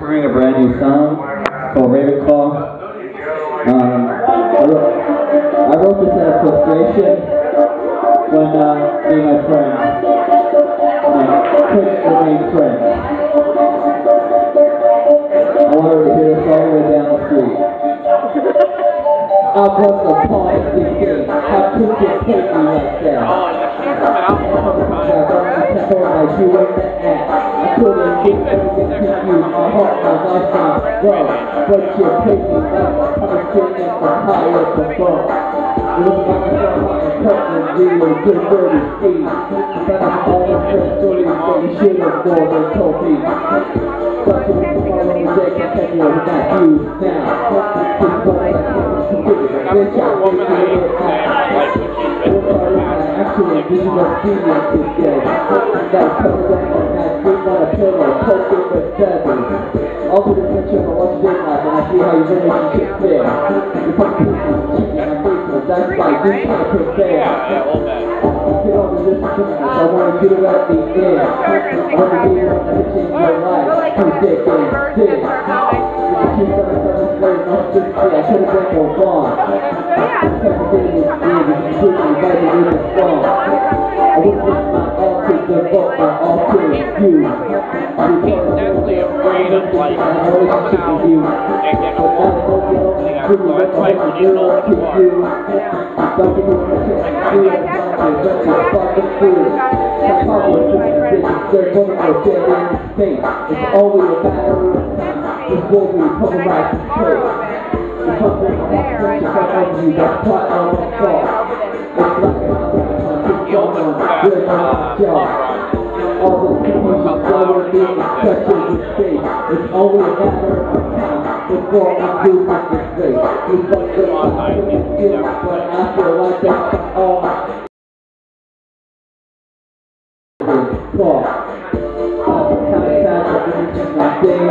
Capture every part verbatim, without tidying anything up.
covering a brand new song called RAVENCLAW. Um, I, wrote, I wrote this out of frustration when uh, me and my friends uh, couldn't remain friends. I wanted to hear this all the way down the street. I was a part of this game. How could you take me like that? I like you in the act. I couldn't get everything to you. My heart, my life, my love. But you're taking up. I'm sitting from high up above. It looks like a song like a cousin, real good dirty speed. But I'm all the first stories that you should have more than told me. But you need to follow the day, continue with that view now. This one I can't forget it. Bitch, I think you know it now. Actually, this is a genius today. That comes up on that sleep on a pillow, poking with feathers. All to the picture of what you did like, and I see how your relationship feel. You put people cheating on Facebook, that's like you can't prepare. Get all the disappointments, I wanted you to let me in. I want to be able to change your life, predicting this. If you keep on telling straight, no sympathy, I could have been no wrong. Everything is good, it's completely right in the song. I would put my all to devote my all to you. He's definitely afraid of like relationship with you. and get a wall. That's why when you know what you are. Don't give me a chance to do it. Don't you fucking do it. That's how we're doing this. They're going to go dead in space. It's only a matter of time before we polarize the place. The husband of the picture of you that's caught on the fall. It's like a He opens that uh, job. all the people who flower being touches the space. It's only a matter of time before I do this mistake. You fuck the time to get but I feel like that's all I talk. That's the kind of time that we just my day.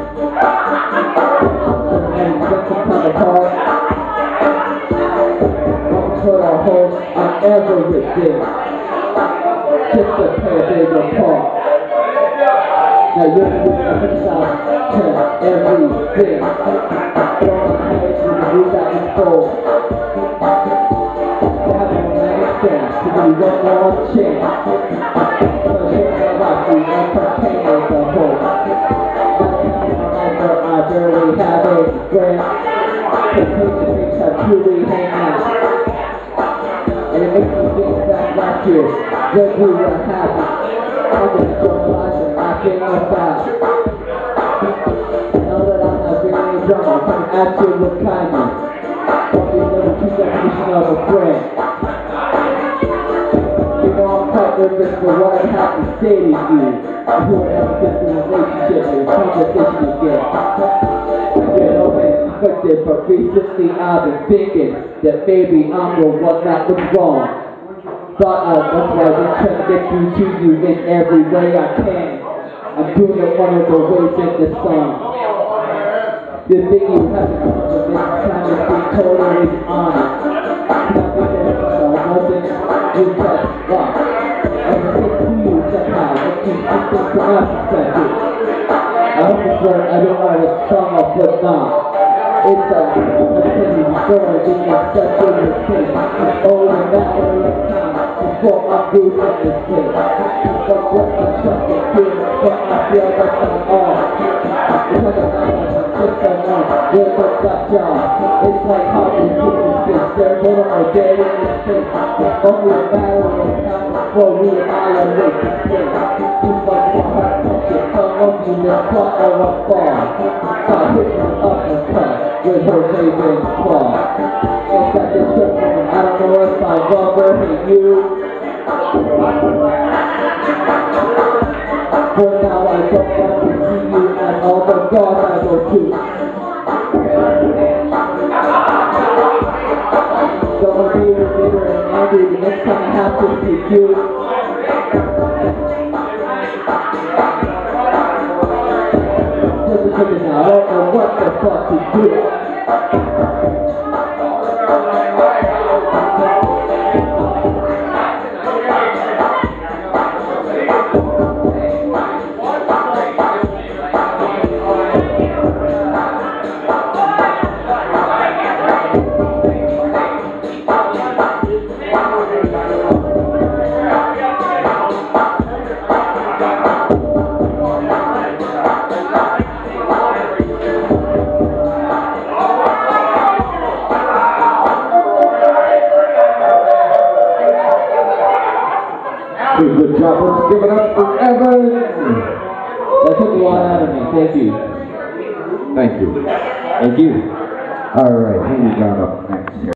And that's the kind of part. Don't put our hope on everything. Just to play a big apart. Now you're the emphasize to everything. Don't hate you to read that info. Have a nice chance to be one more chance. Cause you're my life, we entertain as a whole. I barely have a friend. Cause these things have truly hang out. And it makes me think back last year when we were happy. I'm just so alive and I can't look back. Now that I'm not feeling drama, coming at you with kindness. Don't be another true definition of a friend. You know I'm quite nervous for what I have to say to you. If you would ever get to a relationship and a conversation again. Again, okay, expected, but recently I've been thinking that maybe I'm the one that was wrong. But uh, that's why I've been trying to get through to you in every way I can. I'm doing it one of the ways in the song. The thing you have to come to this time is being totally honest. Nothing else, I wasn't, you just rock. Everything to you somehow, but you think from my perspective. I hope it's right, I don't know the song off, but not. It's a, a pity story, it's a such a mistake. It's all a matter of time before I do this mistake. But what I'm trying to do, but I feel like I'm off. Because I'm not just a one, with a black job. It's like how we do this, they're going to dead in this place. It's only a matter of time before we annihilate this place. It's like my heart touches, come on you, then fly or I fall. Stop hitting the uppercut with her waving claw. It's like this trip woman, I don't know if I love her, hate you. For now I don't want to see you and all the gods I go to. Don't want to be bitter and angry the next time I have to see you. Just a second now, I don't know what the fuck to do. Let's give it up for Evan. That took a lot out of me. Thank you. Thank you. Thank you. All right, who we got up next here?